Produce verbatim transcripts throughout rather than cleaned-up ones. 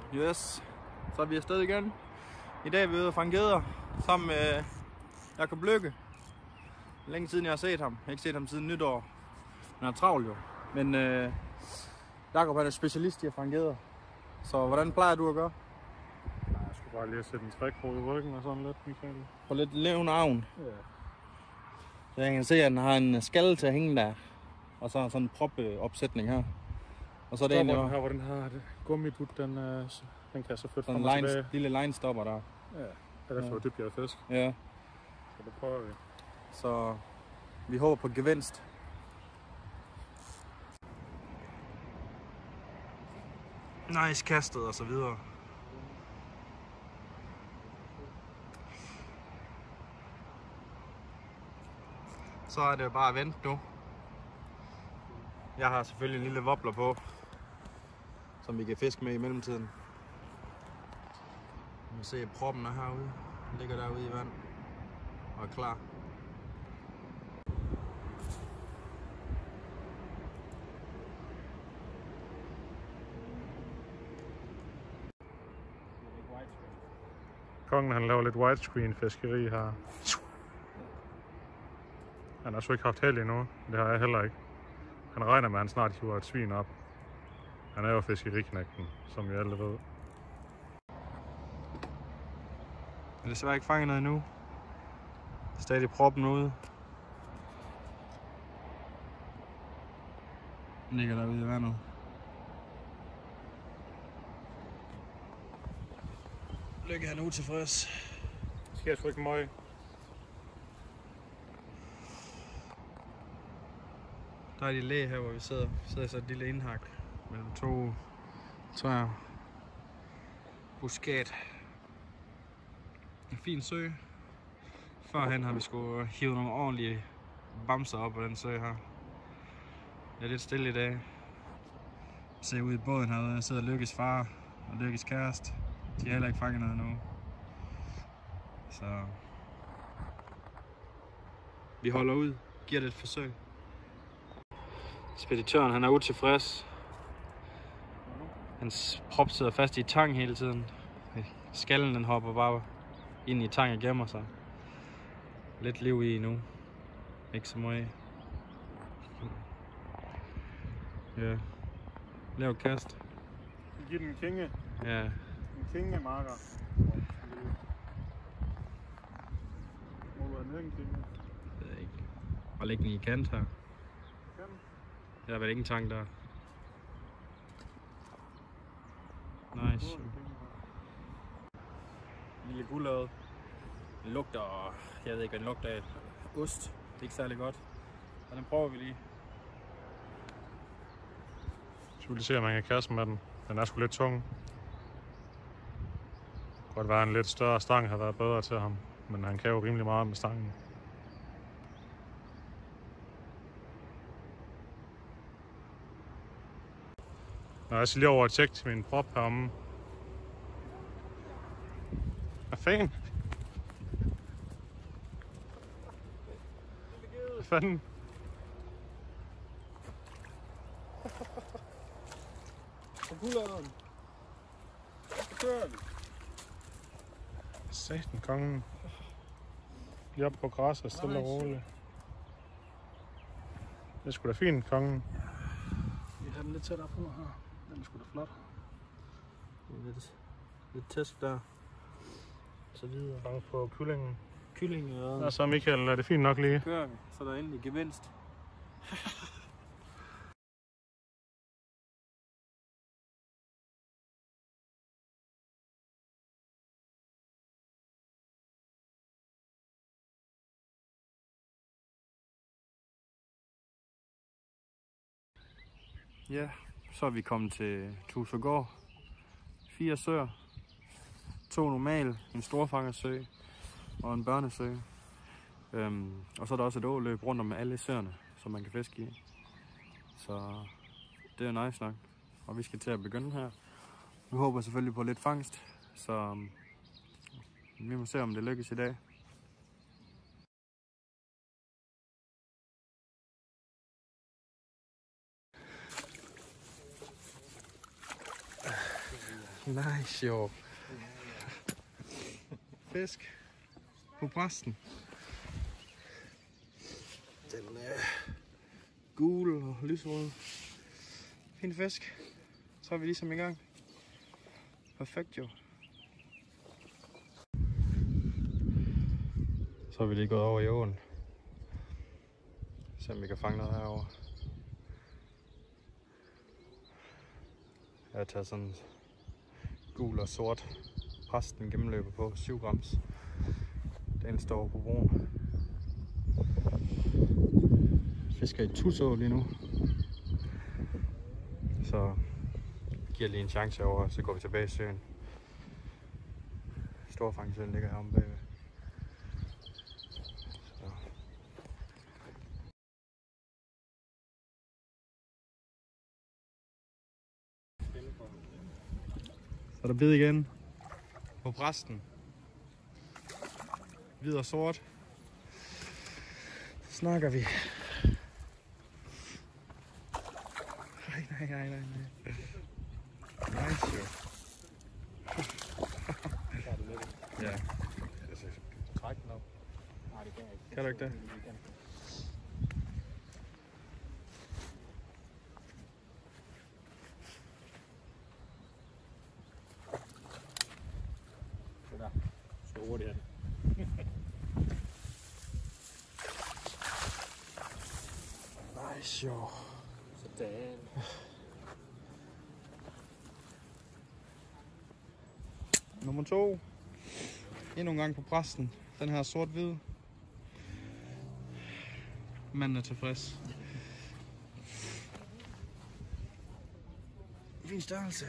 Yes, så er vi afsted igen. I dag er vi ude og fange geder sammen med Jakob Lykke. Længe siden jeg har set ham. Jeg har ikke set ham siden nytår. Han er travlt jo. Men øh, Jakob han er specialist i at fange geder. Så hvordan plejer du at gøre? Nej, jeg skulle bare lige sætte en trækkrog i ryggen og sådan lidt, Michael. På lidt levende avn. Ja. Så jeg kan se, at han har en skalle til at hænge der. Og så sådan en propopsætning her. Og så er det egentlig egentlig her, hvor den har det gummidut, den, øh, den kan så flytte sådan frem og en tilbage. lille line stopper der. Ja, det er derfor, ja. det bliver fisk. Ja. Så det prøver vi. Så vi håber på gevinst. Nice kastet og så videre. Så er det bare at vente nu. Jeg har selvfølgelig en lille wobbler på, som vi kan fiske med i mellemtiden. Vi kan se, at proppen er herude. Den ligger derude i vand og er klar. Kongen han laver lidt widescreen fiskeri her. Han har så ikke haft held endnu. Det har jeg heller ikke. Han regner med, at han snart hiver et svin op. Han er jo fiskeriknægten, som vi alle ved. Jeg har desværre ikke fanget noget endnu. Stadig proppen ude. Den ligger derude i vandet. Lykke han er utilfreds. Det sker sgu ikke meget. Der er de læ her, hvor vi sidder. Vi sidder i så et lille indhak mellem to træer. Buskat. En fin sø. Førhen har vi sgu hivet nogle ordentlige bamser op på den sø her. Det er lidt stille i dag. Jeg ser ud i båden herude. Jeg sidder Lykkes far og Lykkes kæreste. De har heller ikke fanget noget endnu. Så vi holder ud. Giver det et forsøg. Speditøren han er utilfreds. Hans prop sidder fast i tang hele tiden. Skallen den hopper bare ind i tang og gemmer sig. Lidt liv i nu. Ikke så meget. Ja. Lav et kast. Giv den en kinge. Ja. En kinge marker. Må du have med en kinge? Det ved jeg ikke. Og læg den i kant her. Der er vel ingen tang der. Nice. Lille guldlød. Den lugter, jeg ved ikke hvad den lugter af. Ost. Det er ikke særlig godt. Så den prøver vi lige. Så vil lige se, om man kan kaste med den. Den er sgu lidt tung. Det kunne være en lidt større stang har været bedre til ham. Men han kan jo rimelig meget med stangen. Nå, jeg skal lige over og tjekke til min prop heromme. Hvad fanden? Hvad fanden? Så guldløden. Så kører vi. Satan, kongen. Lige op på græsset, stille og roligt. Det er sgu da fint, kongen. Vi har den lidt tættere på her. Den er sgu da flot. Lidt, lidt tæsk der. Så videre. Fang på kyllingen. Kylling og... Og så Michael, er det fint nok lige? Kører vi. Så er der endelig gevinst. Ja, så er vi kommet til Tusegård. Fire søer. To normale, en storfangersø og en børnesø. Øhm, og så er der også et åløb rundt om alle søerne, som man kan fiske i. Så det er nice nok. Og vi skal til at begynde her. Vi håber selvfølgelig på lidt fangst, så vi må se om det lykkes i dag. Nice, jo. Fisk på præsten. Den er gul og lysrød. Fin fisk. Så er vi ligesom i gang. Perfekt jo. Så er vi lige gået over i åen. Se om vi kan fange noget herovre. Jeg har taget sådan gul og sort præsten gennemløber på syv grams. Den står på broen. Fisker i tuså lige nu. Så giver lige en chance over, så går vi tilbage i søen. Storfangsøen ligger heromme bagved. Så. Så er der bid igen på præsten. Hvid og sort. Så snakker vi. Nej, nej, nej, nej. Nice, jo. Ja. Træk den op. Kan du ikke det? Det der. Så hurtigt er det. Nice, jo. Sådan. Nummer to. Endnu en gang på præsten. Den her sort-hvid. Manden er tilfreds. Fin størrelse.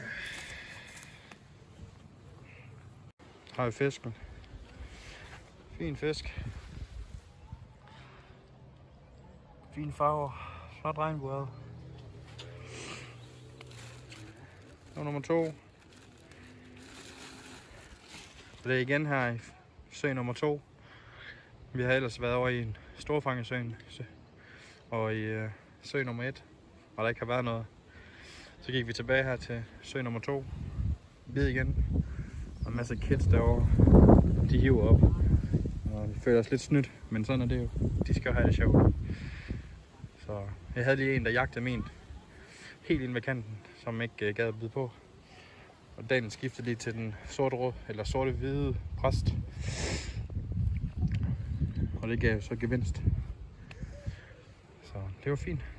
Har vi fisken. Fin fisk. Fin farver. Flot regnbuet. Og nummer to. Det er igen her i sø nummer to. Vi har ellers været over i en storfangersøen og i øh, sø nummer et, og der ikke har været noget. Så gik vi tilbage her til sø nummer to. Bid igen. Og en masse kids derovre. De hiver op. Og vi føler os lidt snydt, men sådan er det jo. De skal jo have det sjovt. Så jeg havde lige en, der jagtede min helt ind ved kanten, som ikke uh, gad at bide på. Og dagen skiftede lige til den sorte rød, eller sorte hvide præst. Og det gav så gevinst. Så det var fint.